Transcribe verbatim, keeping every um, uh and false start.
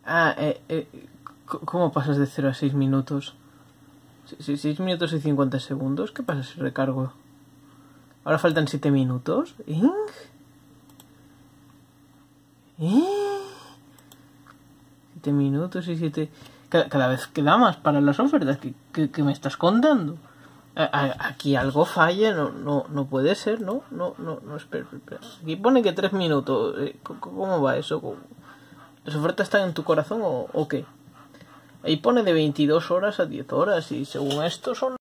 Ah, eh, eh, ¿cómo pasas de cero a seis minutos? seis minutos y cincuenta segundos. ¿Qué pasa si recargo? Ahora faltan siete minutos. ¿Eh? ¿Eh? siete minutos y siete... Cada, cada vez queda más para las ofertas. ¿Qué, qué, qué me estás contando? A, a, aquí algo falla. No, no, no puede ser, ¿no? No, no, no, espera, espera. Aquí pone que tres minutos. ¿Cómo va eso? ¿Las ofertas están en tu corazón o, o qué? Ahí pone de veintidós horas a diez horas y según esto son